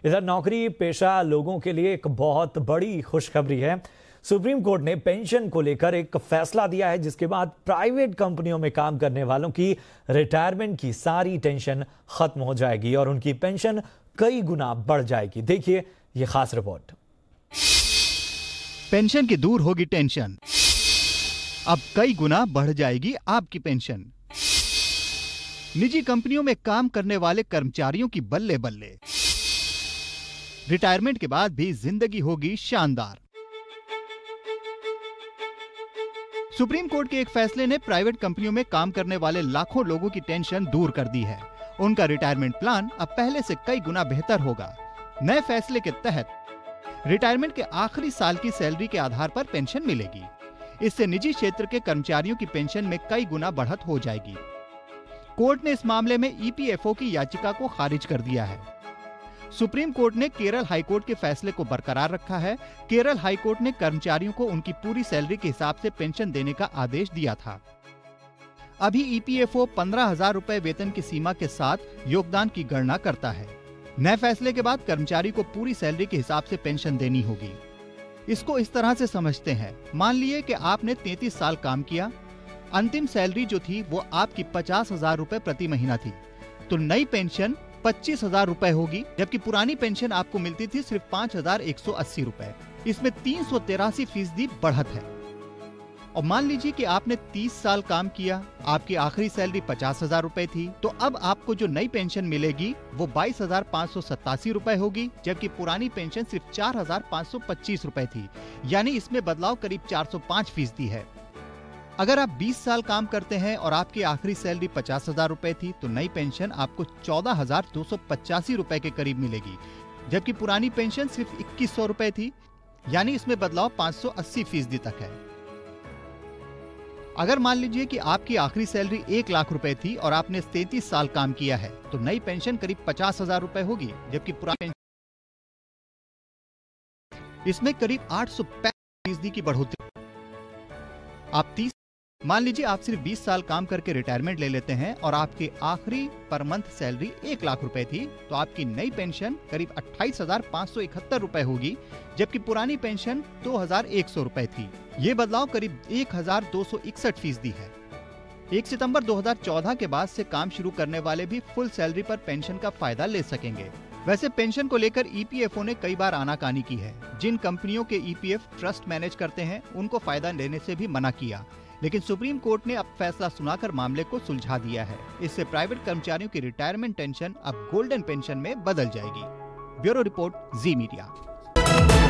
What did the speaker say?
इधर नौकरी पेशा लोगों के लिए एक बहुत बड़ी खुशखबरी है। सुप्रीम कोर्ट ने पेंशन को लेकर एक फैसला दिया है, जिसके बाद प्राइवेट कंपनियों में काम करने वालों की रिटायरमेंट की सारी टेंशन खत्म हो जाएगी और उनकी पेंशन कई गुना बढ़ जाएगी। देखिए ये खास रिपोर्ट। पेंशन की दूर होगी टेंशन, अब कई गुना बढ़ जाएगी आपकी पेंशन। निजी कंपनियों में काम करने वाले कर्मचारियों की बल्ले बल्ले, रिटायरमेंट के बाद भी जिंदगी होगी शानदार। सुप्रीम कोर्ट के एक फैसले ने प्राइवेट कंपनियों में काम करने वाले लाखों लोगों की टेंशन दूर कर दी है। उनका रिटायरमेंट प्लान अब पहले से कई गुना बेहतर होगा। नए फैसले के तहत रिटायरमेंट के आखिरी साल की सैलरी के आधार पर पेंशन मिलेगी। इससे निजी क्षेत्र के कर्मचारियों की पेंशन में कई गुना बढ़त हो जाएगी। कोर्ट ने इस मामले में EPFO की याचिका को खारिज कर दिया है। सुप्रीम कोर्ट ने केरल हाईकोर्ट के फैसले को बरकरार रखा है। केरल हाईकोर्ट ने कर्मचारियों को उनकी पूरी सैलरी के हिसाब से पेंशन देने का आदेश दिया था। अभी EPFO 15,000 रुपए वेतन की सीमा के साथ योगदान की गणना करता है। नए फैसले के बाद कर्मचारी को पूरी सैलरी के हिसाब से पेंशन देनी होगी। इसको इस तरह से समझते हैं, मान लिए कि आपने 33 साल काम किया, अंतिम सैलरी जो थी वो आपकी 50,000 रुपए प्रति महीना थी, तो नई पेंशन 25,000 रुपए होगी, जबकि पुरानी पेंशन आपको मिलती थी सिर्फ 5,180 रुपए। इसमें 383% बढ़त है। और मान लीजिए कि आपने 30 साल काम किया, आपकी आखिरी सैलरी 50,000 रुपए थी, तो अब आपको जो नई पेंशन मिलेगी वो 22,587 रुपए होगी, जबकि पुरानी पेंशन सिर्फ 4,525 रुपए थी। यानी इसमें बदलाव करीब 405% है। अगर आप 20 साल काम करते हैं और आपकी आखिरी सैलरी 50,000 रुपए थी, तो नई पेंशन आपको 14,285 रुपए के करीब मिलेगी, जबकि पुरानी पेंशन सिर्फ 2,100 रुपए थी। यानी इसमें बदलाव 580% तक है। अगर मान लीजिए कि आपकी आखिरी सैलरी 1 लाख रुपए थी और आपने 33 साल काम किया है, तो नई पेंशन करीब 50,000 रुपए होगी, जबकि पुरानी पेंशन इसमें करीब 865% की बढ़ोतरी। आप 30 मान लीजिए आप सिर्फ 20 साल काम करके रिटायरमेंट ले लेते हैं और आपकी आखिरी पर मंथ सैलरी 1 लाख रुपए थी, तो आपकी नई पेंशन करीब 28,571 रुपए होगी, जबकि पुरानी पेंशन 2,100 रुपए थी। ये बदलाव करीब 1,261% है। 1 सितंबर 2014 के बाद से काम शुरू करने वाले भी फुल सैलरी पर पेंशन का फायदा ले सकेंगे। वैसे पेंशन को लेकर EPFO ने कई बार आनाकानी की है। जिन कंपनियों के EPF ट्रस्ट मैनेज करते हैं, उनको फायदा लेने से भी मना किया, लेकिन सुप्रीम कोर्ट ने अब फैसला सुनाकर मामले को सुलझा दिया है। इससे प्राइवेट कर्मचारियों की रिटायरमेंट टेंशन अब गोल्डन पेंशन में बदल जाएगी। Bureau report, Zee media.